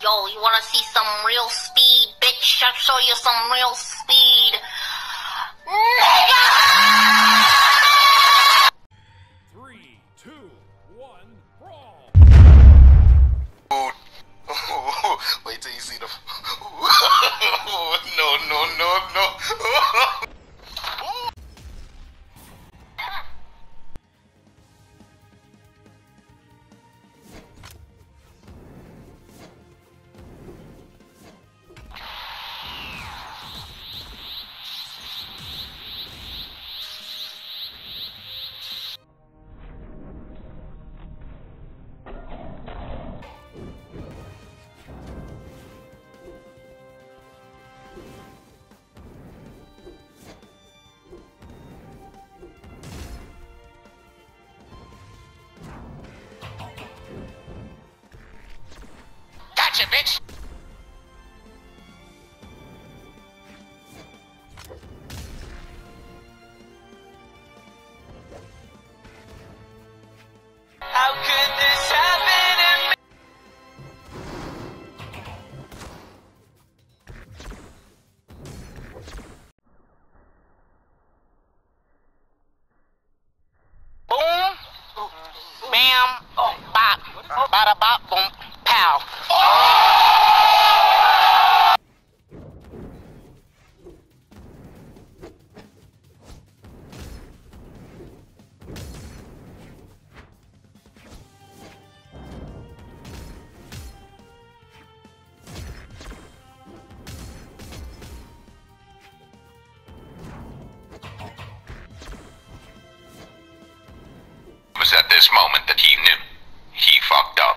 Yo, you wanna see some real speed, bitch? I'll show you some real speed. Nigga! 3, 2, 1, brawl! Wait till you see the. No. Gotcha, bitch! How could this happen to me? Boom, bam, bop, bada bop, boom, pow. It was at this moment that he knew. He fucked up.